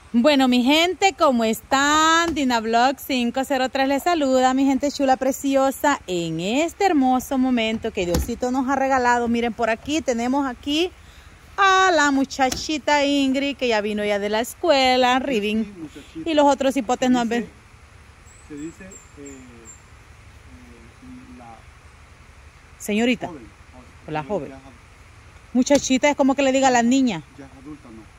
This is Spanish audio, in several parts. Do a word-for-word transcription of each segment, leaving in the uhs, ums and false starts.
Bueno, mi gente, ¿cómo están? Dinablog cinco cero tres les saluda, mi gente chula preciosa, en este hermoso momento que Diosito nos ha regalado. Miren, por aquí tenemos aquí a la muchachita Ingrid, que ya vino ya de la escuela, Riving, sí, y los otros hipotes no han venido. Se dice eh, eh, la señorita, joven, o la joven. Ya, muchachita es como que le diga a la niña. Ya es adulta, ¿no?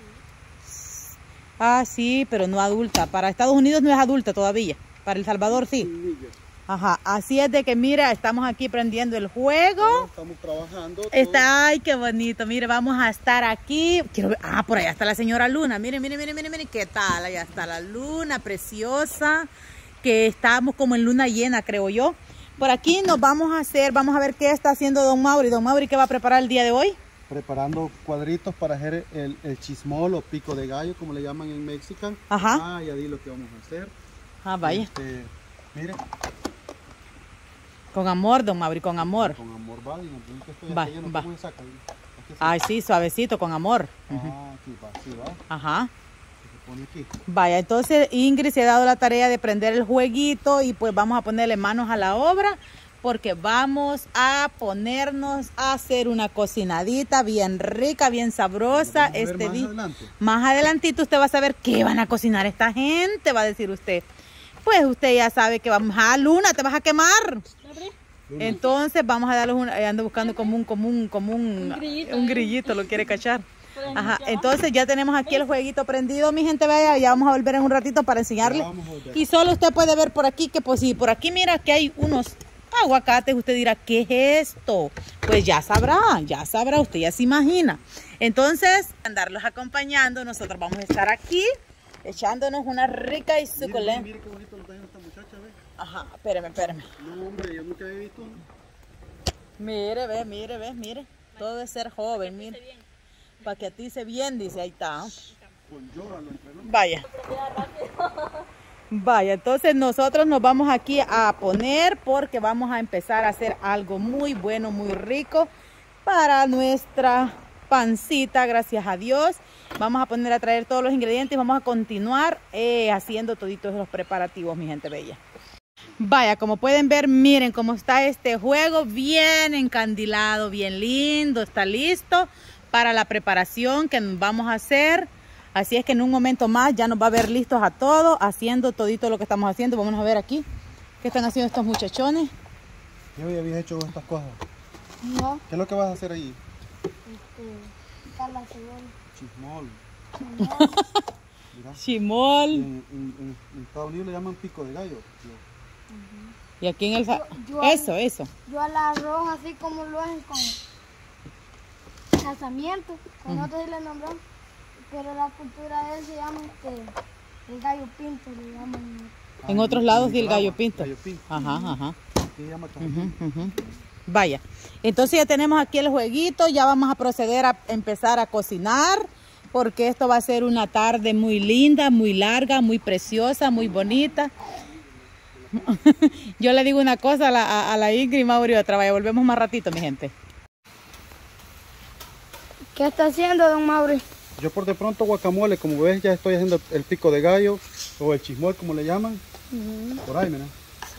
Ah, sí, pero no adulta. Para Estados Unidos no es adulta todavía. Para El Salvador sí. Ajá, así es de que mira, estamos aquí prendiendo el juego. Todos estamos trabajando. Está, ay, qué bonito. Mire, vamos a estar aquí. Quiero ver, ah, por allá está la señora Luna. Mire, mire, mire, mire, mire, qué tal. Allá está la luna preciosa. Que estamos como en luna llena, creo yo. Por aquí nos vamos a hacer, vamos a ver qué está haciendo don Mauri. Don Mauri, ¿qué va a preparar el día de hoy? Preparando cuadritos para hacer el, el chismol o pico de gallo, como le llaman en México. Ajá. Ah, ya di lo que vamos a hacer. Ah, vaya. Este, mire. Con amor, don Mauri, con amor. Con amor, va. Y no, que estoy va, lleno, va. ¿cómo se saca? Ay, sí, suavecito, con amor. Ah, aquí va, sí, va. Ajá. Se pone aquí. Vaya, entonces Ingrid se ha dado la tarea de prender el jueguito y pues vamos a ponerle manos a la obra, porque vamos a ponernos a hacer una cocinadita bien rica, bien sabrosa. Este día, más, más adelantito usted va a saber qué van a cocinar esta gente, va a decir usted. Pues usted ya sabe que vamos a Luna, te vas a quemar. Entonces vamos a darles un, ando buscando como un, como un, como un, un grillito, un grillito, lo quiere cachar. Ajá, entonces ya tenemos aquí el jueguito prendido, mi gente, vaya, ya vamos a volver en un ratito para enseñarle. Y solo usted puede ver por aquí que pues si por aquí mira que hay unos aguacates, usted dirá, ¿qué es esto? Pues ya sabrá, ya sabrá, usted ya se imagina. Entonces, andarlos acompañando, nosotros vamos a estar aquí echándonos una rica y suculenta. Mire, mire qué bonito lo está haciendo esta muchacha, ve. Ajá, espérame, espérame. No, hombre, yo nunca había visto. Mire, ve, mire, ve, mire. Todo es ser joven, mire. Para que a ti se bien, dice, ahí está. Con yoga lo entrenó. Vaya. Vaya, entonces nosotros nos vamos aquí a poner porque vamos a empezar a hacer algo muy bueno, muy rico para nuestra pancita, gracias a Dios. Vamos a poner a traer todos los ingredientes y vamos a continuar eh, haciendo toditos los preparativos, mi gente bella. Vaya, como pueden ver, miren cómo está este juego, bien encandilado, bien lindo, está listo para la preparación que vamos a hacer. Así es que en un momento más ya nos va a ver listos a todos, haciendo todito lo que estamos haciendo. Vamos a ver aquí qué están haciendo estos muchachones. Yo ya había hecho estas cosas. No. ¿Qué es lo que vas a hacer allí? Este, picar la cebolla. Chismol. Chimol. En, en, en Estados Unidos le llaman pico de gallo. Uh-huh. Y aquí en el... Yo, yo eso, al, eso. Yo al arroz así como lo hacen con casamiento, con uh-huh. nosotros sí le nombramos. Pero la cultura de él se llama este, el gallo pinto, le llaman. En otros lados sí el gallo pinto. Gallo pinto. Ajá, uh-huh. ajá. Se llama uh-huh, uh-huh. Vaya, entonces ya tenemos aquí el jueguito, ya vamos a proceder a empezar a cocinar, porque esto va a ser una tarde muy linda, muy larga, muy preciosa, muy bonita. Yo le digo una cosa a la, a, a la Ingrid y Mauri otra, vaya, volvemos más ratito, mi gente. ¿Qué está haciendo, don Mauri? Yo por de pronto guacamole, como ves ya estoy haciendo el pico de gallo o el chismol como le llaman. Uh-huh. Por ahí, mira. Sí.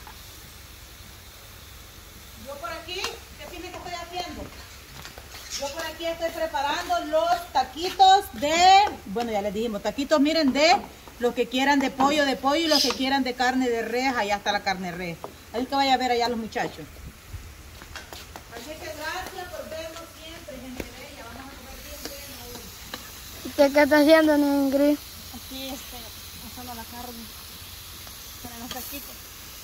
Yo por aquí, ¿qué fines que estoy haciendo? Yo por aquí estoy preparando los taquitos de, bueno ya les dijimos, taquitos miren de los que quieran de pollo de pollo y los que quieran de carne de res, allá está la carne de res. Ahí que vaya a ver allá los muchachos. Así que gracias por vernos siempre, gente bella. Vamos a comer bien bueno hoy. ¿Usted qué está haciendo, Ingrid? Aquí este, asando la carne para los taquitos.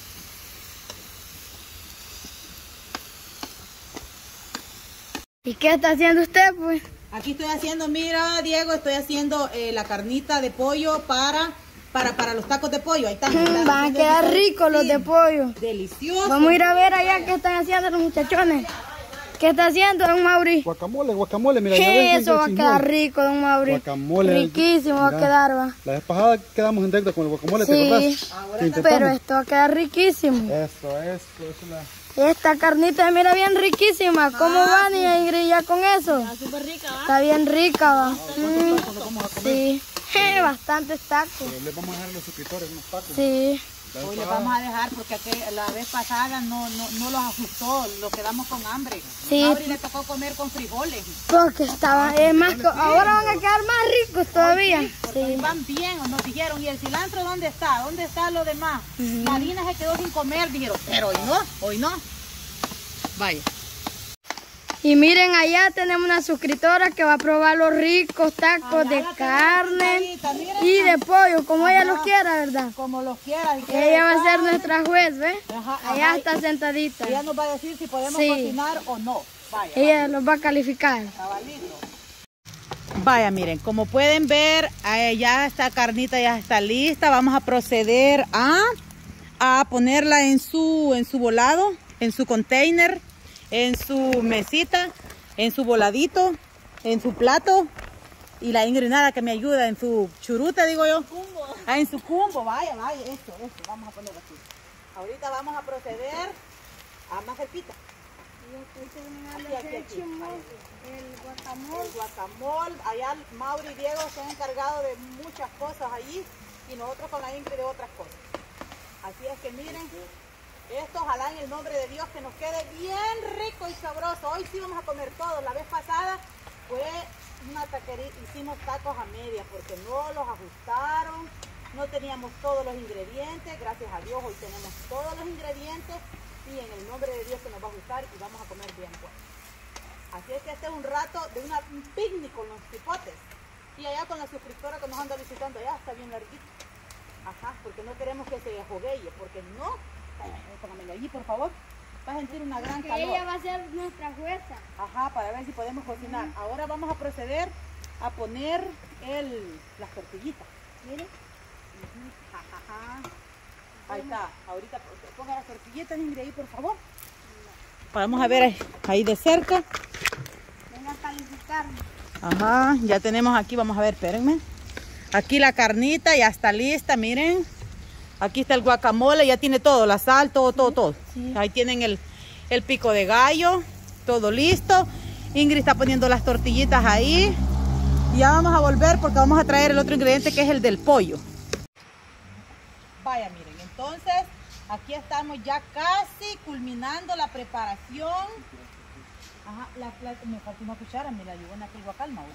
¿Y qué está haciendo usted, pues? Aquí estoy haciendo, mira, Diego, estoy haciendo eh, la carnita de pollo para, para, para los tacos de pollo. Ahí están. Mm, van a quedar ricos los de pollo. Deliciosos. Vamos a ir a ver allá qué están haciendo los muchachones. ¿Qué está haciendo, don Mauri? Guacamole, guacamole, mira. ¿Qué eso va a quedar rico, don Mauri? Guacamole. Riquísimo mira, va a quedar, va. La vez pasada quedamos en deuda con el guacamole, sí, ¿te acordás? Pero esto va a quedar riquísimo. Eso, eso, eso es la... Esta carnita, mira, bien riquísima. ¿Cómo ah, va, niña Ingrid, ya con eso? Está súper rica, ¿va? Está bien rica, va. ¿Cuántos tacos le vamos a comer? Sí. Je, bastantes tacos. Pero les vamos a dejar a los suscriptores unos tacos. Sí. La vez Hoy les pasada- vamos a dejar porque aquel- la vez pasada no, no, no los ajustó, lo quedamos con hambre. Sí. Mauri le tocó comer con frijoles. Porque estaban, es más, co- ahora van a quedar más ricos todavía. Porque Sí. van bien, nos dijeron, ¿y el cilantro dónde está? ¿Dónde está lo demás? Marina se quedó sin comer, dijeron, pero hoy no, hoy no. Vaya. Y miren, allá tenemos una suscriptora que va a probar los ricos tacos Allá de la tenemos carne sentadita, miren. y de pollo, como ella Ajá. los quiera, ¿verdad? Como los quieras. y quiere Ella va a ser carne, nuestra juez, ¿ves? Ajá, Allá ajá. está sentadita. Ella nos va a decir si podemos Sí. cocinar o no. Vaya. Ella los va a calificar. Cabalito. Vaya, miren, como pueden ver, eh, ya esta carnita ya está lista. Vamos a proceder a, a ponerla en su, en su volado, en su container, en su mesita, en su voladito, en su plato. Y la Ingrid nada que me ayuda en su churuta, digo yo. Ah, en su cumbo, vaya, vaya, esto, esto, vamos a ponerlo aquí. Ahorita vamos a proceder a más cerquita. Aquí, aquí, aquí. El guacamole. El guacamole, allá Mauri y Diego se han encargado de muchas cosas allí y nosotros con la Ingrid de otras cosas. Así es que miren, esto ojalá en el nombre de Dios que nos quede bien rico y sabroso. Hoy sí vamos a comer todo. La vez pasada fue una taquería, hicimos tacos a medias porque no los ajustaron, no teníamos todos los ingredientes. Gracias a Dios hoy tenemos todos los ingredientes y en el nombre de Dios que nos va a ajustar y vamos a comer bien pues. Así es que este es un rato de una, un picnic con los cipotes. Y allá con la suscriptora que nos anda visitando, allá está bien larguito. Ajá, porque no queremos que se jogueye, porque no. Póngamelo allí, por favor. Va a sentir una gran Que calor. ella va a ser nuestra jueza. Ajá, para ver si podemos cocinar. Ahora vamos a proceder a poner el, las tortillitas. Miren. Ujú, ja, ja, ja. Ahí está. Ahorita ponga las tortillitas, Ingrid, ahí, por favor. Vamos a ver ahí, ahí de cerca. Venga a calificarme. Ajá, ya tenemos aquí, vamos a ver, espérenme. Aquí la carnita ya está lista, miren. Aquí está el guacamole, ya tiene todo, la sal, todo, todo, todo. sí. Ahí tienen el, el pico de gallo, todo listo. Ingrid está poniendo las tortillitas ahí. Y ya vamos a volver porque vamos a traer el otro ingrediente que es el del pollo. Vaya, miren, entonces aquí estamos ya casi culminando la preparación. Ajá, la, la, me falta una cuchara, mira, yo en aquel guacal, Mauro.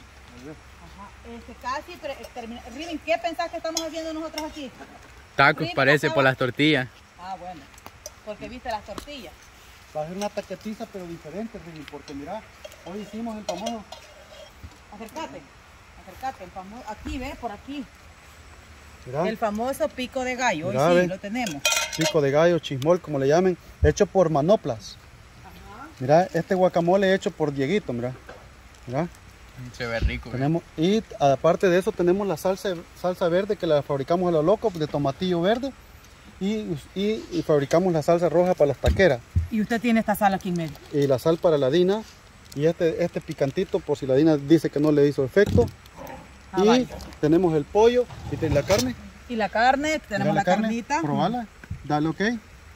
Ajá, este, casi pre- termina. Riven, ¿qué pensás que estamos haciendo nosotros aquí? Tacos Riven, parece por por favor. las tortillas. Ah, bueno, porque viste las tortillas. Va a ser una taquetiza pero diferente, Ricky, porque mira, hoy hicimos el famoso. Acércate, acércate, el famoso, aquí, ve, por aquí. Mira, El famoso pico de gallo, hoy Mira, sí, ve. lo tenemos. pico de gallo, chismol, como le llamen, hecho por Manoplas. Mira, este guacamole hecho por Dieguito, mira. Mira, Se ve rico. ¿verdad? tenemos, y aparte de eso tenemos la salsa, salsa verde que la fabricamos a lo loco, de tomatillo verde. Y, y, y fabricamos la salsa roja para las taqueras. Y usted tiene esta sal aquí en medio. Y la sal para la Dina. Y este, este picantito, por si la Dina dice que no le hizo efecto. Ah, y vale. tenemos el pollo y te- la carne. Y la carne, tenemos Mira la, carnita. Probala, dale ok.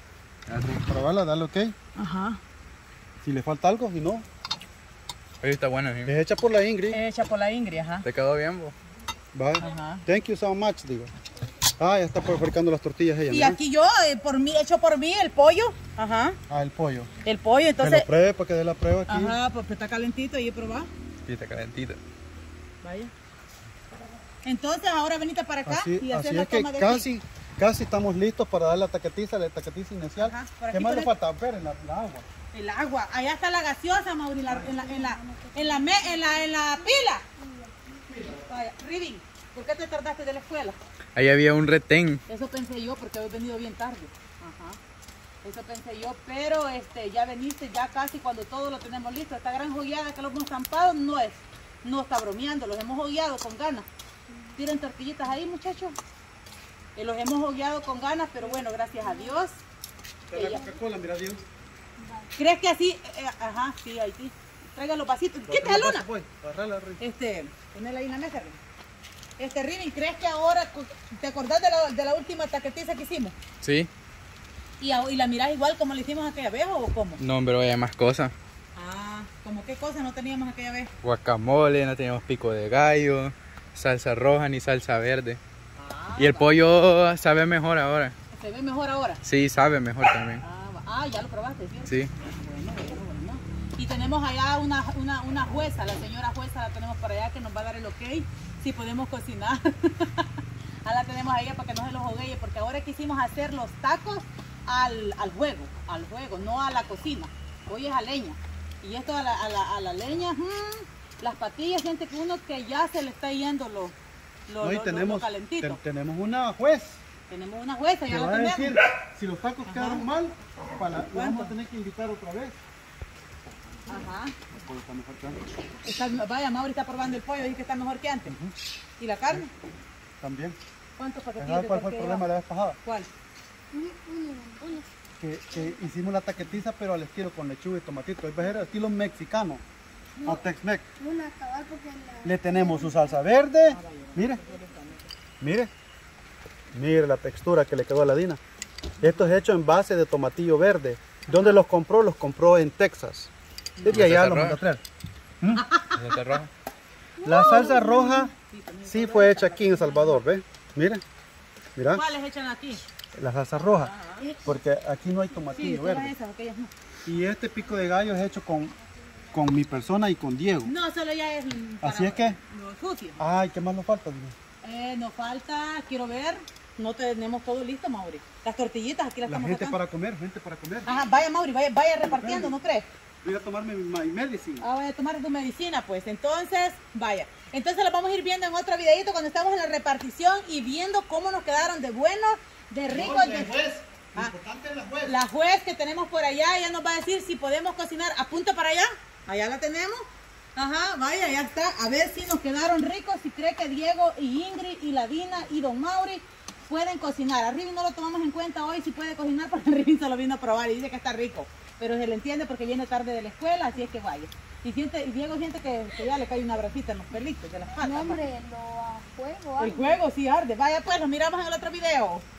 Probala, dale ok. Ajá. Si le falta algo, si no, Oye, está bueno. ¿sí? es hecha por la Ingrid. Hecha por la Ingrid, ajá. Te quedó bien, vos. Va. Ajá. Thank you so much, digo. Ah, ya está fabricando las tortillas ella. Y mira. aquí yo, eh, por mí, hecho por mí, el pollo. Ajá. Ah, el pollo. El pollo, Que entonces. lo pruebe para que dé la prueba aquí. Ajá, porque está calentito y probar. Sí, está calentito. Vaya. Entonces ahora venite para acá Así, y hacer así la es que toma de aquí. casi, casi estamos listos para dar la taquetiza, la taquetiza inicial. Ajá, por ¿Qué aquí más le pones- falta? Ver en la, la agua. El agua. Allá está la gaseosa, Mauri, la- en la, en la, en la, me- en la, en la pila. Vaya, Riven, ¿por qué te tardaste de la escuela? Ahí había un retén. Eso pensé yo porque he venido bien tarde. Ajá. Eso pensé yo, pero este, ya veniste ya casi cuando todo lo tenemos listo. Esta gran jogueada que lo hemos estampado no es, no está bromeando, los hemos jogueado con ganas. Tiren tortillitas ahí, muchachos. Eh, los hemos jogueado con ganas, pero bueno, gracias a Dios. De la Ella- Coca-Cola, mira Dios. ¿Crees que así? Eh, ajá, sí, ahí sí. Traiga los vasitos. Quita la luna. Pues, agarrala, Ricky. Este, ponela ahí en la mesa, Riven. Este, Riven, ¿crees que ahora, cu- te acordás de la, de la última taquetiza que hicimos? Sí. ¿Y, a- y la mirás igual como le hicimos aquella vez o cómo? No, pero hay más cosas. Ah, ¿como qué cosa no teníamos aquella vez? Guacamole, no teníamos pico de gallo. salsa roja ni salsa verde. Ah, Y el va. pollo sabe mejor ahora. ¿Se ve mejor ahora? Sí, sabe mejor también. Ah, va. Ah, ya lo probaste, ¿cierto? Sí. Bueno, bueno, bueno. Y tenemos allá una, una, una jueza, la señora jueza la tenemos para allá que nos va a dar el ok si podemos cocinar. Ahí la tenemos a ella para que no se los jogueye, porque ahora quisimos hacer los tacos al, al juego, al juego, no a la cocina. Hoy es a leña. Y esto a la, a la, a la leña, hmm, las patillas, gente que uno que ya se le está yendo lo, lo, No, y lo- lo- tenemos, lo calentito. te- tenemos una juez Tenemos una jueza, que ya va la a tenemos. decir si los tacos quedaron mal, para, la vamos a tener que invitar otra vez. Ajá. El pollo está mejor que antes. Está- vaya, Mauri está probando el pollo, dice que está mejor que antes. ¿Y la carne? También. ¿Cuántos paquetitos? ¿Sabes cuál fue el que problema la vez pasada? ¿Cuál? Que, que hicimos la taquetiza pero al estilo con lechuga y tomatito. Es al estilo mexicano. O Tex-Mex. Una acabar porque la... Le tenemos su salsa verde. Mire. Mire. Mire la textura que le quedó a la Dina. Esto es hecho en base de tomatillo verde. ¿Dónde los compró? Los compró en Texas. Desde allá los mandó a traer. Salsa roja. La salsa roja sí fue hecha aquí en El Salvador, ¿ves? Mire. Mira, ¿Cuáles echan aquí? la salsa roja. Porque aquí no hay Sí, tomatillo todas verde. esas, aquellas no. Y este pico de gallo es hecho con, con mi persona y con Diego. No, solo ya es para Así es que- lo sucio. Ay, ¿qué más nos falta, Dina? Eh, nos falta, quiero ver, no tenemos todo listo, Mauri. Las tortillitas aquí las La estamos gente sacando. para comer, gente para comer. Ajá, vaya Mauri, vaya, vaya repartiendo, ¿no crees? Voy a tomarme mi my medicine. Ah, voy a tomar tu medicina, pues. Entonces, vaya. Entonces lo vamos a ir viendo en otro videito cuando estamos en la repartición y viendo cómo nos quedaron de buenos, de ricos. de... Lo Ah. importante es la juez. La juez que tenemos por allá, ella nos va a decir si podemos cocinar. Apunta para allá. Allá la tenemos. Ajá, vaya, ya está. A ver si nos quedaron ricos. Si cree que Diego y Ingrid y la Dina y Don Mauri pueden cocinar. A Rivi no lo tomamos en cuenta hoy si puede cocinar porque Rivi se lo vino a probar y dice que está rico. Pero se le entiende porque viene tarde de la escuela, así es que vaya. Y, siente, y Diego siente que, que ya le cae una bracita en los pelitos de la espalda. No, hombre, lo a juego. El juego sí arde. Vaya pues, nos miramos en el otro video.